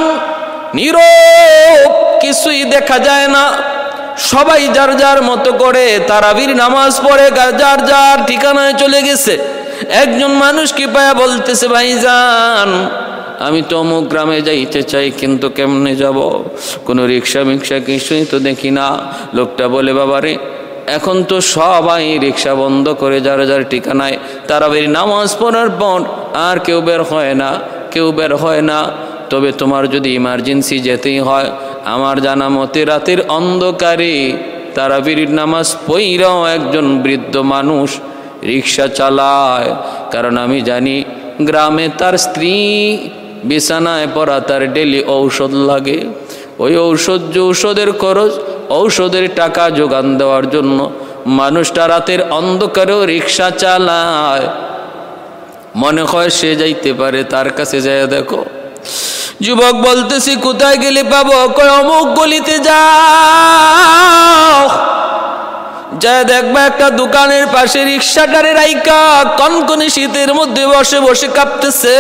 Speaker 1: নীরব, কিছুই দেখা যায় না। সবাই যার যার মতো করে তারাবির নামাজ পড়ে যার যার ঠিকানায় চলে গেছে। একজন মানুষ কি পায়া বলতেছে, ভাইজান আমি তো অমুক গ্রামে যাইতে চাই, কিন্তু কেমনে যাব, কোনো রিক্সা মিক্সা কিছুই তো দেখি না। লোকটা বলে, বাবারে এখন তো সবাই রিক্সা বন্ধ করে যার যার ঠিকানায় তারাবির নামাজ পড়ার পর আর কেউ বের হয় না, কেউ বের হয় না। তবে তোমার যদি ইমার্জেন্সি যেতেই হয়, আমার জানা মতে রাতের অন্ধকারে তারাবির নামাজ পড়াও একজন বৃদ্ধ মানুষ রিক্সা চালায়, কারণ আমি জানি গ্রামে তার স্ত্রী বিছানায় পড়া, তার ডেলি ঔষধ লাগে, ওই ঔষধ যে ঔষধের খরচ, ঔষধের টাকা যোগান দেওয়ার জন্য মানুষটা রাতের অন্ধকারেও রিক্সা চালায়। মনে হয় সে যাইতে পারে, তার কাছে যায় দেখো। যুবক বলতেছি কোথায় গেলে পাবো? কয় অমুক গলিতে যাও, যা দেখবা একটা দোকানের পাশে রিক্সাটারে রাইকা কনকনে শীতের মধ্যে বসে বসে কাঁপতেছে।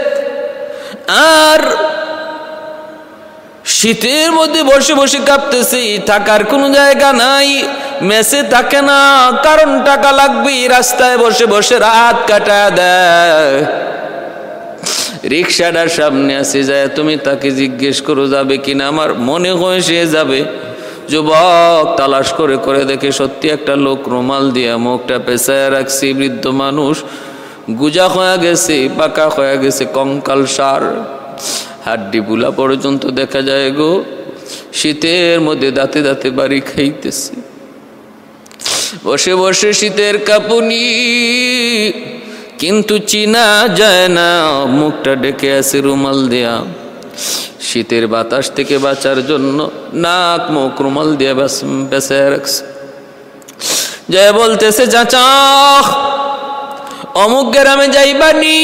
Speaker 1: আর শীতের মধ্যে বসে বসে কাঁপতেছে, থাকার কোনো জায়গা নাই, মেসে থাকে না, কারণ টাকা লাগবে, রাস্তায় বসে বসে রাত কাটা দেয়। রিক্সাটার সামনে আসে যায়, তুমি তাকে জিজ্ঞেস করো যাবে কিনা, আমার মনে হয় সে যাবে। যুবক তালাশ করে করে দেখে সত্যি একটা লোক রুমাল দিয়া মুখটা পেঁচায় রাখছে, বৃদ্ধ মানুষ, গুজা হয়ে গেছে, পাকা হয়ে গেছে, কঙ্কাল সার, হাড্ডি বুলা পর্যন্ত দেখা যায় গো। শীতের মধ্যে দাঁতে দাঁতে বাড়ি খাইতেছে, বসে বসে শীতের কাঁপুনি, কিন্তু চিনা যায় না, মুখটা ডেকে আছে রুমাল দেয়া। শীতের বাতাস থেকে বাঁচার জন্য নাক মুখ রুমাল দিয়ে বেঁচে রাখছে। জয় বলতেছে চাচা অমুক গ্রামে যাইবানি।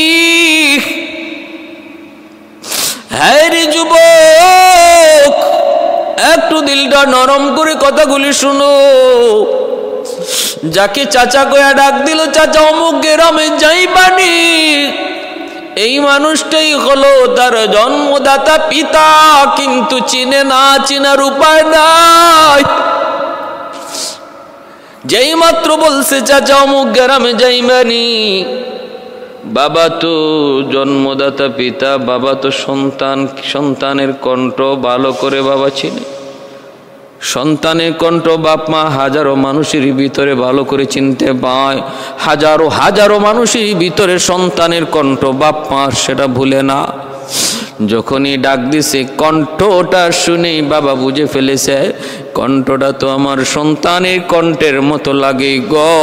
Speaker 1: হ্যাঁ রে যুবক, একটু দিলটা নরম করে কথাগুলি শুনো। যাকে চাচা কয়া ডাক দিল, চাচা অমুক গ্রামে যাইবানি, এই মানুষটাই হলো তার জন্মদাতা পিতা, কিন্তু চিনে না, চিনার উপায় নাই। যেই মাত্র বলছে চাচা অমুক গ্রামে যাইবানি, বাবা তো জন্মদাতা পিতা, বাবা তো সন্তান, সন্তানের কণ্ঠ ভালো করে বাবা চিনে। সন্তানের কণ্ঠ বাপ মা হাজারো মানুষের ভিতরে ভালো করে চিনতে পায়, হাজারো হাজারো মানুষের ভিতরে সন্তানের কণ্ঠ বাপ মা সেটা ভুলে না। যখনই ডাক দিছে, কণ্ঠটা শুনেই বাবা বুঝে ফেলেছে কণ্ঠটা তো আমার সন্তানের কণ্ঠের মতো লাগে গো।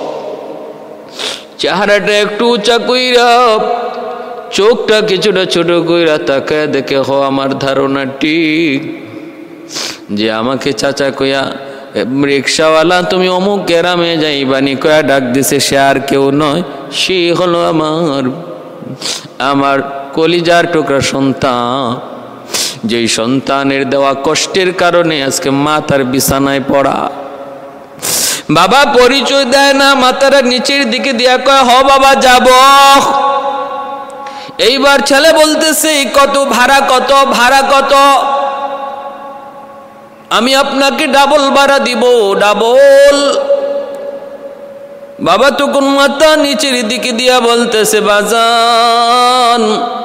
Speaker 1: চেহারাটা একটু উঁচা কইরা, চোখটা কিছুটা ছোট কইরা তাকায় দেখে, হ আমার ধারণা ঠিক, যে আমাকে চাচা কইয়া রিক্সাওয়ালা তুমি অমুক গ্রামে যাইবানি কয়া ডাক দিছে, সে আর কেউ নয়, সে হলো আমার আমার কলিজার টুকরা সন্তান, যেই সন্তানের দেওয়া কষ্টের কারণে আজকে মাথার বিছানায় পড়া। বাবা পরিচয় দেয় না, মাথাটা নিচের দিকে দিয়া কয়, হ বাবা যাব। এইবার ছেলে বলতেছে কত ভাড়া, কত ভাড়া কত? আমি আপনাকে ডাবল ভাড়া দিব, ডাবল। বাবা তো কোন মাথা নিচের দিকে দিয়া বলতেছে, বাজান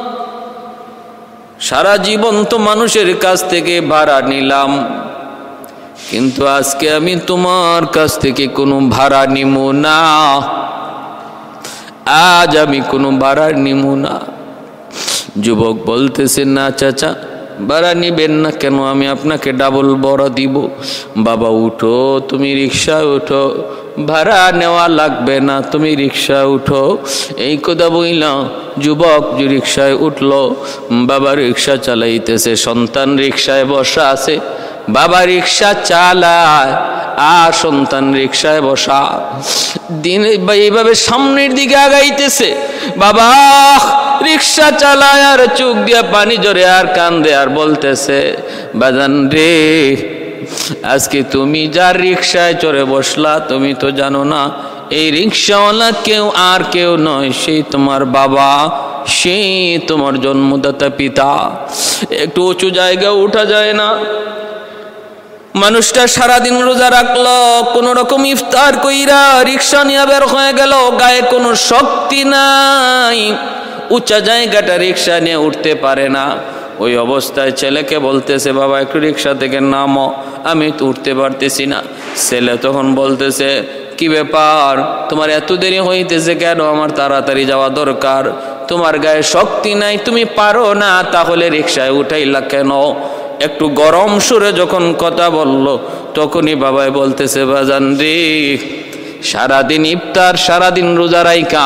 Speaker 1: সারা জীবন তো মানুষের কাছ থেকে ভাড়া নিলাম, কিন্তু আজকে আমি তোমার কাছ থেকে কোনো ভাড়া নিব না, আজ আমি কোনো ভাড়া নিব না। যুবক বলতেছে, না চাচা ভাড়া নিবেন না কেন, আমি আপনাকে ডাবল ভাড়া দিব। বাবা উঠো, তুমি রিক্সায় উঠো, ভাড়া নেওয়া লাগবে না, তুমি রিক্সায় উঠো। এই কথা বইলা যুবক যে রিক্সায় উঠলো। বাবা রিক্সা চালাইতেছে, সন্তান রিক্সায় বসা আছে, বাবা রিক্সা চালায় আর সন্তান রিক্সায় বসা। দিন এইভাবে সামনের দিকে আগাইতেছে, বাবা রিক্সা চালায় আর চোখ দিয়া পানি জরে আর কান্দে আর বলতেছে, বাজান রে আজকে তুমি যার রিক্সায় চড়ে বসলা, তুমি তো জানো না এই রিক্সাওয়ালা কেউ আর কেউ নয়, সেই তোমার বাবা, সেই তোমার জন্মদাতা পিতা। একটু উঁচু জায়গায় উঠা যায় না। মানুষটা সারাদিন রোজা রাখলো, কোন রকম ইফতার কইরা রিক্সা নিয়ে বের হয়ে গেল, গায়ে কোনো শক্তি নাই, উঁচা জায়গাটা রিক্সা নিয়ে উঠতে পারে না। ওই অবস্থায় ছেলেকে বলতেছে, বাবা একটু রিক্সা থেকে নামো, আমি তো উঠতে পারতেছি না। ছেলে তখন বলতেছে, কি ব্যাপার তোমার এত দেরি হইতেছে কেন, আমার তাড়াতাড়ি যাওয়া দরকার, তোমার গায়ে শক্তি নাই, তুমি পারো না, তাহলে রিক্সায় উঠাইলা কেন? একটু গরম সুরে যখন কথা বলল, তখনই বাবাই বলতেছে, বাজান রে সারাদিন ইফতার, সারাদিন রোজা রাইকা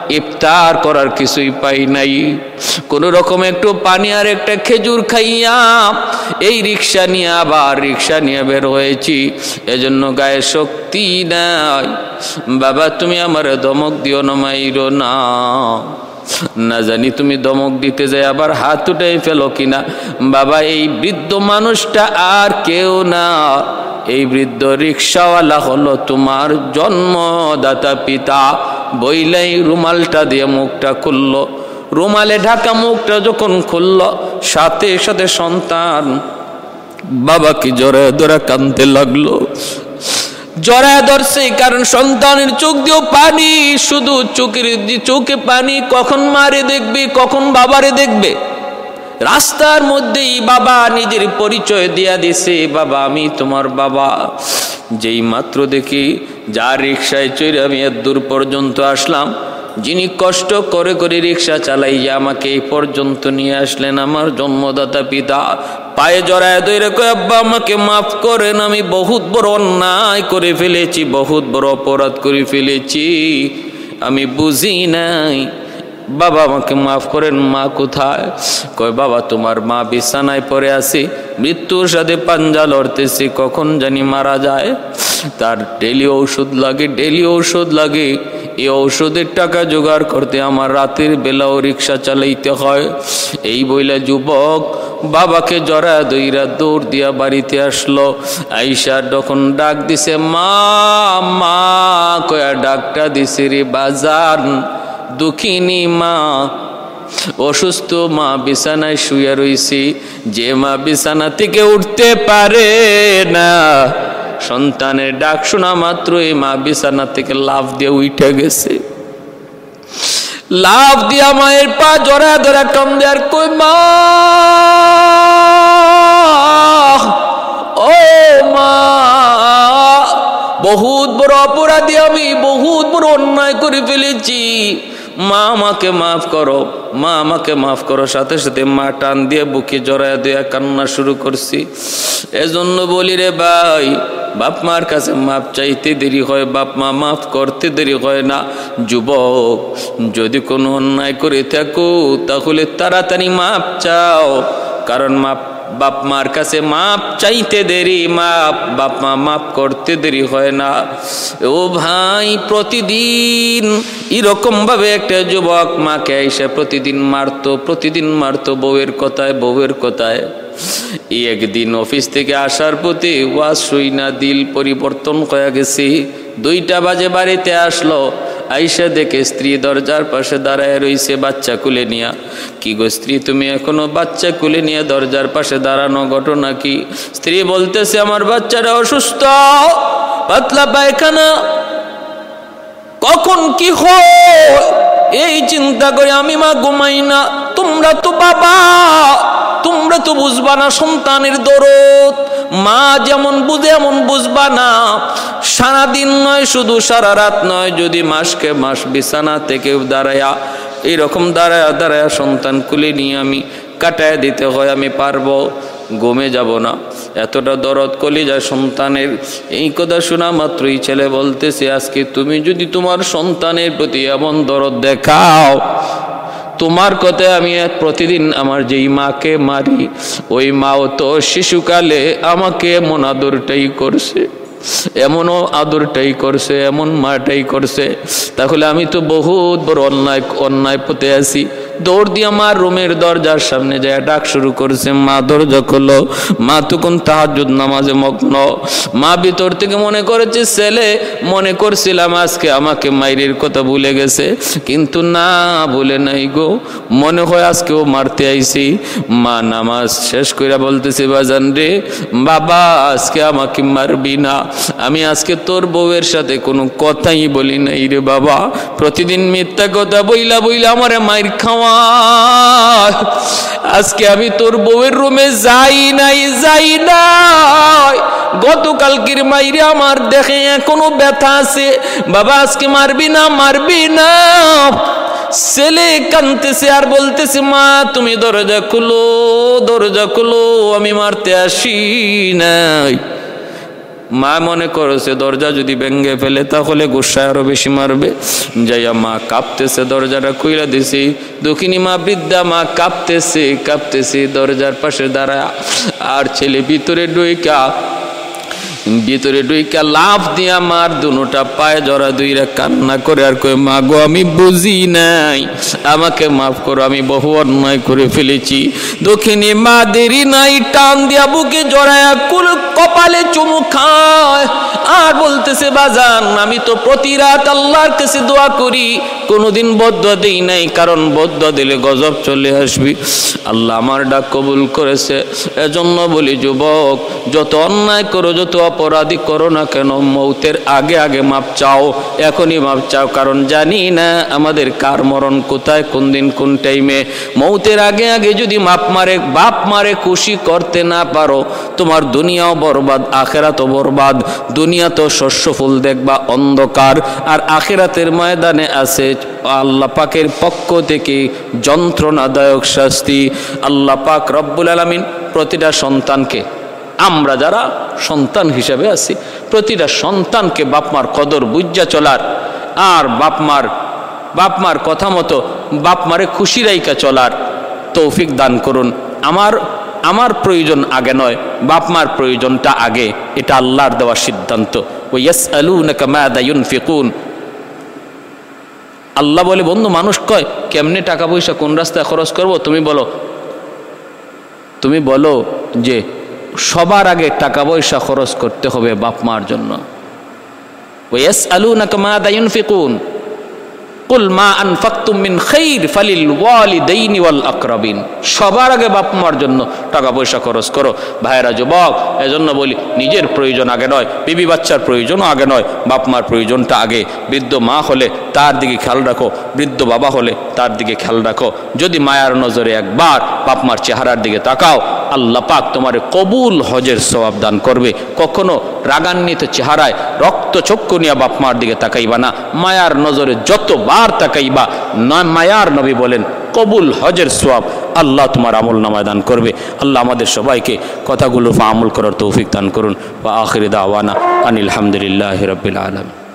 Speaker 1: ইফতার করার কিছুই পাই নাই, কোন রকম একটু পানি আর একটা খেজুর খাইয়া এই রিক্সা নিয়ে আবার রিক্সা নিয়ে বের হয়েছি, এজন্য গায়ে শক্তি নাই। বাবা তুমি আমার ধমক দিও না, মাইরো না, না জানি তুমি ধমক দিতে যাই আবার হাত উঠে ফেলো কিনা। বাবা এই বৃদ্ধ মানুষটা আর কেউ না, এই বৃদ্ধ রিক্সাওয়ালা হলো তোমার জন্মদাতা পিতা। বইলাই রুমালটা দিয়ে মুখটা খুললো, রুমালে ঢাকা মুখটা যখন খুললো সাথে সাথে সন্তান বাবাকে জড়ায় ধরে কাঁদতে লাগলো। জড়ায় ধরছে কারণ সন্তানের চোখ দিয়েও পানি, শুধু চোখের চোখে পানি, কখন মারে দেখবে কখন বাবারে দেখবে। রাস্তার মধ্যেই বাবা নিজের পরিচয় দিয়া দিছে, বাবা আমি তোমার বাবা। যেই মাত্র দেখি যার রিক্সায় চড়ে আমি এত দূর পর্যন্ত আসলাম, যিনি কষ্ট করে করে রিক্সা চালাইয়া আমাকে এই পর্যন্ত নিয়ে আসলেন, আমার জন্মদাতা পিতা, পায়ে জড়ায় ধরে কয় আব্বা আমাকে মাফ করেন, আমি বহুত বড় অন্যায় করে ফেলেছি, বহুত বড় অপরাধ করে ফেলেছি, আমি বুঝি নাই, বাবা আমাকে মাফ করেন। মা কোথায়? কয় বাবা তোমার মা বিছানায় পড়ে আছে, মৃত্যুর সাথে পাঞ্জা লড়তেছে, কখন জানি মারা যায়, তার ডেলি ঔষধ লাগে, ডেলি ঔষধ লাগে, এই ঔষধের টাকা জোগাড় করতে আমার রাতের বেলাও রিক্সা চালাইতে হয়। এই বইলা যুবক বাবাকে জড়া দইরা দৌড় দিয়া বাড়িতে আসলো। আইসা যখন ডাক দিছে মা মা কয়া ডাকটা দিছে রে বাজান, দুঃখিনী মা, অসুস্থ মা বিছানায় শুয়ে রইছি, যে মা বিছানা থেকে উঠতে পারে না, সন্তানের ডাক শোনা মাত্র এই মা বিছানা থেকে লাফ দিয়ে উঠে গেছে। লাফ দিয়া মায়ের পা জড়া ধরা কান্দে আর কই মা, ও মা, বহুত বড় অপরাধী আমি, বহুত বড় অন্যায় করে ফেলেছি, মা আমাকে মাফ করো, মা আমাকে মাফ করো। সাথে সাথে মা টান দিয়ে বুকে জড়ায় দিয়ে কান্না শুরু করছি। এজন্য বলি রে ভাই, বাপ মার কাছে মাপ চাইতে দেরি হয়, বাপ মা মাফ করতে দেরি হয় না। যুবক যদি কোনো অন্যায় করে থাকো তাহলে তাড়াতাড়ি মাপ চাও, কারণ মাপ বাপ মার কাছে মাপ চাইতে দেরি, মাপ বাপ মা মাপ করতে দেরি হয় না। ও ভাই, প্রতিদিন এরকম ভাবে একটা যুবক মাকে এসে প্রতিদিন মারতো, প্রতিদিন মারতো বউয়ের কথায়, বউয়ের কথায়। এই একদিন অফিস থেকে আসার পথে ওয়াজ শুই না দিল পরিবর্তন হয়ে গেছে। দুইটা বাজে বাড়িতে আসলো, আইসা দেখে স্ত্রী দরজার পাশে দাঁড়ায় রইছে বাচ্চা কুলে নিয়া। কি গো স্ত্রী, তুমি এখনো বাচ্চা কুলে নিয়ে দরজার পাশে দাঁড়ানো, ঘটনা কি? স্ত্রী বলতেছে আমার বাচ্চাটা অসুস্থ, পাতলা পায়খানা, কখন কি হয় এই চিন্তা করে আমি মা ঘুমাই না। তোমরা তো বাবা, তোমরা তো বুঝবা না সন্তানের দরদ, মা যেমন বুঝে এমন বুঝবা না। সারাদিন নয়, শুধু সারা রাত নয়, যদি মাসকে মাস বিছানা থেকে দাঁড়ায়া এইরকম দাঁড়ায়া দাঁড়ায়া সন্তান কুলে নিয়ে আমি কাটায় দিতে হয়, আমি পারবো, ঘুমে যাব না, এতটা দরদ কলিজা সন্তানের। এই কথা শোনা মাত্রই ছেলে বলতেছে আজকে তুমি যদি তোমার সন্তানের প্রতি এমন দরদ দেখাও, তোমার কথায় আমি প্রতিদিন আমার যেই মাকে মারি, ওই মাও তো শিশুকালে আমাকে এমন আদরটাই করছে, এমনও আদরটাই করছে, এমন মাটাই করছে, তাহলে আমি তো বহুত বড় অন্যায় অন্যায় পথে আছি। দৌড় দিয়ে আমার রুমের দরজার সামনে যায় ডাক শুরু করছে, মা দরজা খোলো। মা তখন তাহাজ্জুদ নামাজে মগ্ন। মা ভিতর থেকে মনে করেছে ছেলে, মনে করছিলাম আজকে আমাকে মাইরের কথা ভুলে গেছে, কিন্তু না, ভুলে নাই গো, মনে হয় আজকেও মারতে আইছি। মা নামাজ শেষ করে বলতেছে বাজান রে, বাবা আজকে আমাকে মারবি না, আমি আজকে তোর বউয়ের সাথে কোনো কথাই বলি নাই রে বাবা, প্রতিদিন মিথ্যা কথা বইলা বইলা আমারে মাইর খাওয়া, আজকে আমি তোর বউয়ের রুমে যাই নাই যাই নাই গতকালকের মাইরে আমার দেখে এখনো ব্যথা আছে, বাবা আজকে মারবি না, মারবি না। ছেলে কাঁদতেছে আর বলতেছে মা তুমি দরজা খুলো, দরজা খুলো, আমি মারতে আসি নাই। মা মনে করেছে দরজা যদি ভেঙে ফেলে তাহলে গুসায় আরো বেশি মারবে। যাইয়া মা কাঁপতেছে, দরজাটা খুইলা দিছি। দক্ষিণী মা, বৃদ্ধা মা কাঁপতেছে কাঁপতেছে দরজার পাশে দাঁড়া। আর ছেলে ভিতরে ডুইকা ভিতরে ডুইকা লাফ দিয়া মার দুটা পায়ে জড়া দুইরা কান্না করে আর কই, মা গো আমি বুঝি নাই, আমাকে মাফ করো, আমি বহু অন্যায় করে ফেলেছি। দক্ষিণী মা দেরি নাই, টান দিয়া বুকে জড়ায়া কুল কপালে চুমু খায় আর বলতেছে, বাজান আমি তো প্রতি রাত আল্লাহর কাছে দোয়া করি, কোনোদিন বদদুয়া দেই নাই, কারণ বদদুয়া দিলে গজব চলে আসবি। আল্লাহ আমার ডাক কবুল করেছে। এজন্য বলি যুবক, যত অন্যায় করো, যত অপরাধী করো না কেন, মৌতের আগে আগে মাপ চাও, এখনই মাপ চাও, কারণ জানি না আমাদের কার মরণ কোথায়, কোন দিন কোন টাইমে। মৌতের আগে আগে যদি মাপ মারে বাপ মারে খুশি করতে না পারো, তোমার দুনিয়াও বরবাদ, আখেরাতও বরবাদ। দুনিয়া তো শস্য ফুল দেখবা অন্ধকার, আর আখেরাতের ময়দানে আছে আল্লাহ পাকের পক্ষ থেকে যন্ত্রণাদায়ক শাস্তি। আল্লাহ পাক রব্বুল আলামিন প্রতিটা সন্তানকে, আমরা যারা সন্তান হিসেবে আছি, প্রতিটা সন্তানকে বাপমার কদর বুঝা চলার আর বাপমার বাপমার কথা মতো বাপমারে খুশি রাইকা চলার তৌফিক দান করুন। আমার আমার প্রয়োজন আগে নয়, বাপমার প্রয়োজনটা আগে, এটা আল্লাহর দেওয়া সিদ্ধান্ত। ওয়াসআলুনাকা মাযা ইউনফিকুন, আল্লাহ বলে, বন্ধু মানুষ কয় কেমনে টাকা পয়সা কোন রাস্তায় খরচ করব, তুমি বলো তুমি বলো যে সবার আগে টাকা পয়সা খরচ করতে হবে বাপ মার জন্য। ওয়াসআলুনাকা মাযা ইউনফিকুন কুল মা আনফাকতুম মিন খাইর ফালিল ওয়ালিদাইনি ওয়াল আকরাবিন, সবার আগে বাপ মার জন্য টাকা পয়সা খরচ করো। ভাইরা যুবক, এজন্য বলি নিজের প্রয়োজন আগে নয়, বিবি বাচ্চার প্রয়োজনও আগে নয়, বাপ মার প্রয়োজনটা আগে। বৃদ্ধ মা হলে তার দিকে খেয়াল রাখো, বৃদ্ধ বাবা হলে তার দিকে খেয়াল রাখো। যদি মায়ার নজরে একবার বাপ মার চেহারার দিকে তাকাও, আল্লাহ পাক তোমার কবুল হজের সওয়াব দান করবে। কখনো রাগান্বিত চেহারায় রক্ত চক্ষু নিয়ে বাপ মার দিকে তাকাইবা না, মায়ার নজরে যতবার তাকাইবা, না মায়ার নবী বলেন কবুল হজের সওয়াব আল্লাহ তোমার আমল নামায় দান করবে। আল্লাহ আমাদের সবাইকে কথাগুলো আমল করার তৌফিক দান করুন। ওয়া আখির দাওয়ানা আনিল হামদুলিল্লাহি রাব্বিল আলামিন।